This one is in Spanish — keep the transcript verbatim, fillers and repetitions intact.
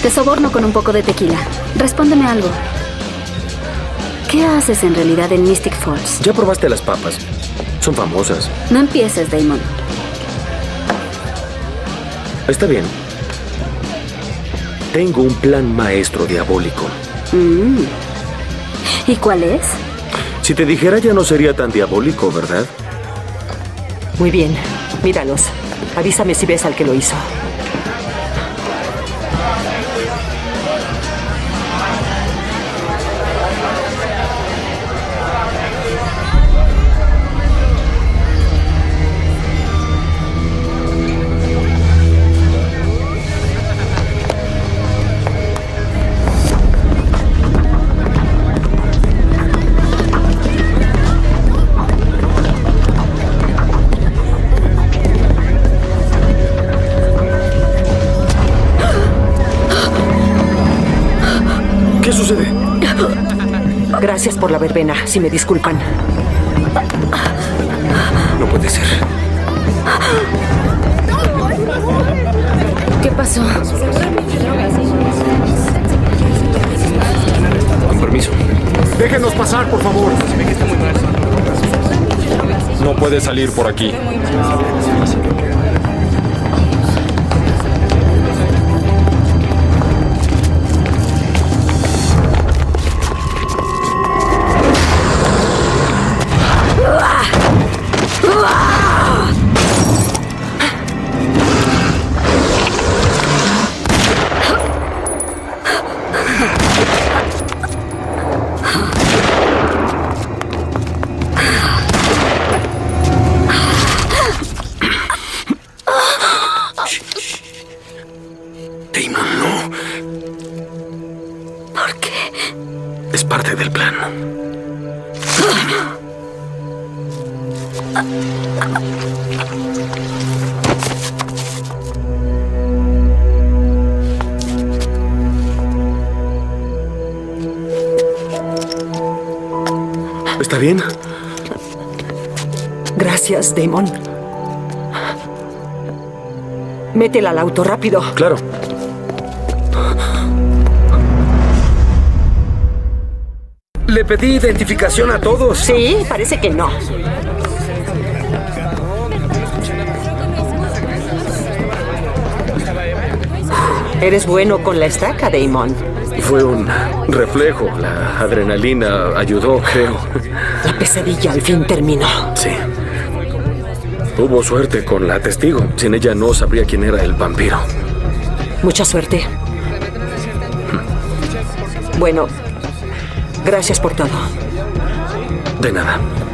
Te soborno con un poco de tequila. Respóndeme algo. ¿Qué haces en realidad en Mystic Falls? Ya probaste las papas. Son famosas. No empieces, Damon. Está bien. Tengo un plan maestro diabólico. Mm. ¿Y cuál es? Si te dijera ya no sería tan diabólico, ¿verdad? Muy bien. Míralos. Avísame si ves al que lo hizo. ¿Qué sucede? Gracias por la verbena, si me disculpan. No puede ser. ¿Qué pasó? Con permiso. Déjenos pasar, por favor. No puede salir por aquí. Damon, no. ¿Por qué? Es parte del plan. ¿Está bien? Gracias, Damon. Métela al auto, rápido. Claro. Le pedí identificación a todos. Sí, parece que no. Eres bueno con la estaca, Damon. Fue un reflejo. La adrenalina ayudó, creo. La pesadilla al fin terminó. Sí. Tuvo suerte con la testigo. Sin ella no sabría quién era el vampiro. Mucha suerte. Bueno, gracias por todo. De nada.